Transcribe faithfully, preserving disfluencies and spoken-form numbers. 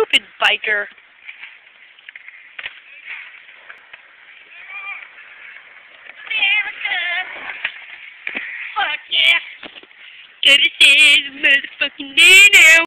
stupid biker. America! Fuck yeah! Go to say motherfucking day now!